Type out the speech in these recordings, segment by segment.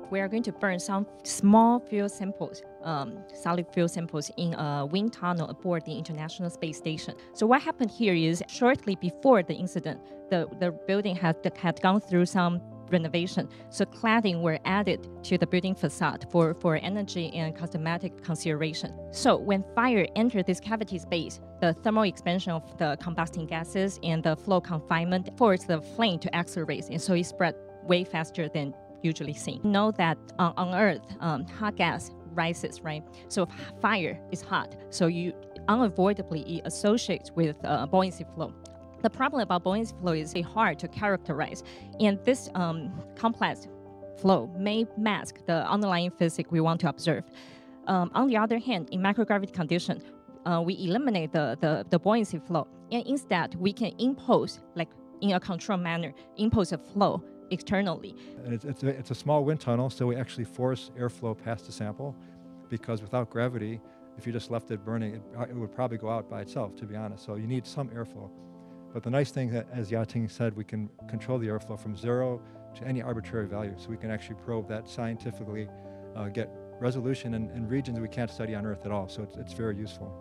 we are going to burn some small fuel samples, solid fuel samples in a wind tunnel aboard the International Space Station. So what happened here is shortly before the incident, the building had gone through some renovation. So cladding were added to the building facade for energy and cosmetic consideration. So when fire entered this cavity space, the thermal expansion of the combusting gases and the flow confinement forced the flame to accelerate, and so it spread way faster than usually seen. You know that on Earth, hot gas rises, right? So fire is hot, so you unavoidably it associates with buoyancy flow. The problem about buoyancy flow is it's hard to characterize, and this complex flow may mask the underlying physics we want to observe. On the other hand, in microgravity condition, we eliminate the buoyancy flow, and instead we can impose, like in a controlled manner, impose a flow externally. It's a small wind tunnel, so we actually force airflow past the sample, because without gravity, if you just left it burning, it would probably go out by itself, to be honest. So you need some airflow. But the nice thing that, as Yating said, we can control the airflow from 0 to any arbitrary value. So we can actually probe that scientifically, get resolution in regions we can't study on Earth at all. So it's very useful.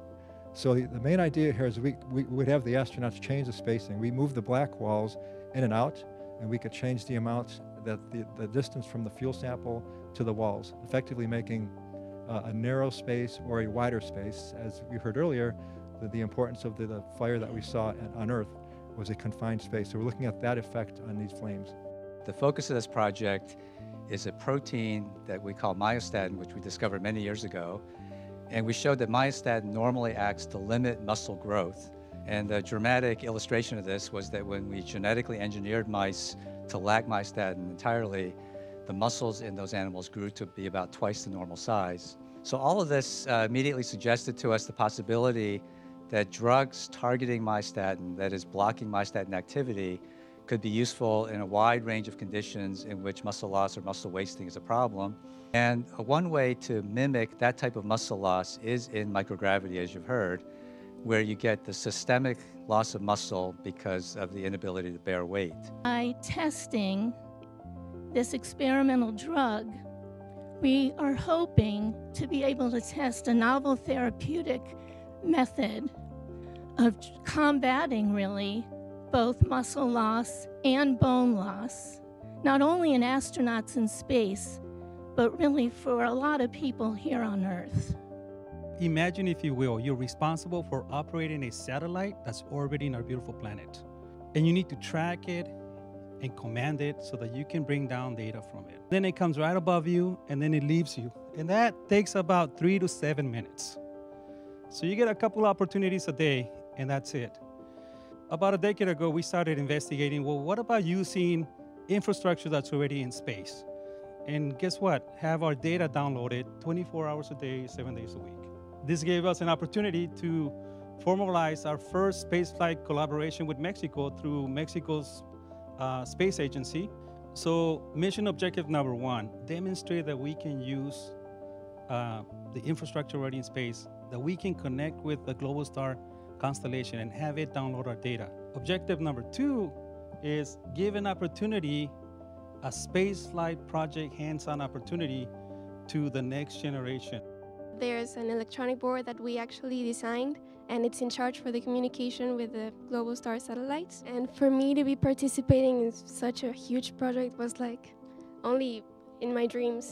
So the main idea here is we would have the astronauts change the spacing. We move the black walls in and out, and we could change the amount, that the distance from the fuel sample to the walls, effectively making a narrow space or a wider space. As we heard earlier, the importance of the fire that we saw on Earth was a confined space. So we're looking at that effect on these flames. The focus of this project is a protein that we call myostatin, which we discovered many years ago. And we showed that myostatin normally acts to limit muscle growth. And the dramatic illustration of this was that when we genetically engineered mice to lack myostatin entirely, the muscles in those animals grew to be about twice the normal size. So all of this immediately suggested to us the possibility that drugs targeting myostatin, that is blocking myostatin activity, could be useful in a wide range of conditions in which muscle loss or muscle wasting is a problem. And one way to mimic that type of muscle loss is in microgravity, as you've heard, where you get the systemic loss of muscle because of the inability to bear weight. By testing this experimental drug, we are hoping to be able to test a novel therapeutic method of combating, really, both muscle loss and bone loss, not only in astronauts in space, but really for a lot of people here on Earth. Imagine, if you will, you're responsible for operating a satellite that's orbiting our beautiful planet. And you need to track it and command it so that you can bring down data from it. Then it comes right above you, and then it leaves you. And that takes about 3 to 7 minutes. So you get a couple opportunities a day, and that's it. About a decade ago, we started investigating, well, what about using infrastructure that's already in space? And guess what? Have our data downloaded 24 hours a day, 7 days a week. This gave us an opportunity to formalize our first spaceflight collaboration with Mexico through Mexico's space agency. So mission objective number 1, demonstrate that we can use the infrastructure already in space, that we can connect with the global star constellation and have it download our data. Objective number 2 is give an opportunity, a spaceflight project hands-on opportunity to the next generation. There's an electronic board that we actually designed, and it's in charge for the communication with the global star satellites. And for me to be participating in such a huge project was like only in my dreams.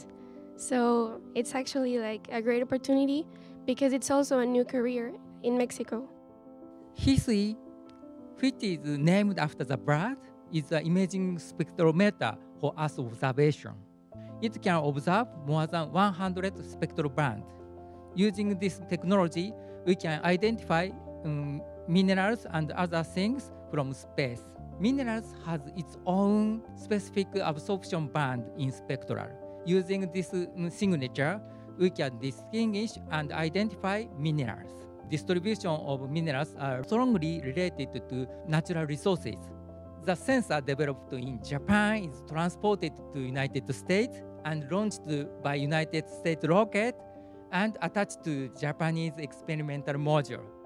So it's actually like a great opportunity because it's also a new career in Mexico. HISI, which is named after the bird, is an imaging spectrometer for Earth observation. It can observe more than 100 spectral bands. Using this technology, we can identify minerals and other things from space. Minerals has its own specific absorption band in spectral. Using this signature, we can distinguish and identify minerals. Distribution of minerals are strongly related to natural resources. The sensor developed in Japan is transported to United States and launched by United States rocket and attached to Japanese experimental module.